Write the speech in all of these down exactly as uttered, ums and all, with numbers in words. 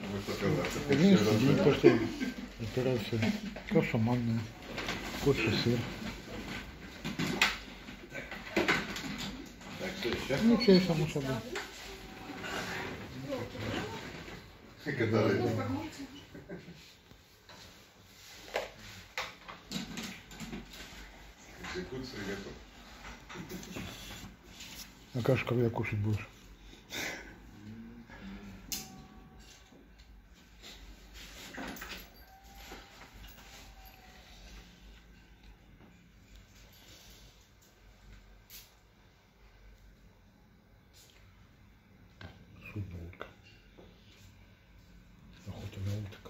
одиннадцатый день после операции. Каша манная, кофе, сыр. Ну, чай, само собой. А кашу когда кушать будешь? Футболка. Охота на уток.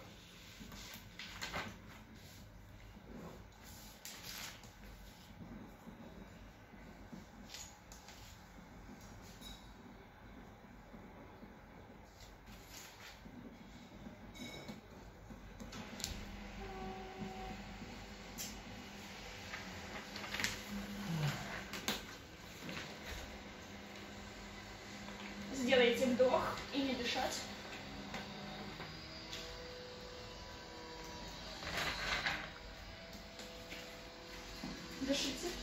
Сделайте вдох и не дышать. Дышите.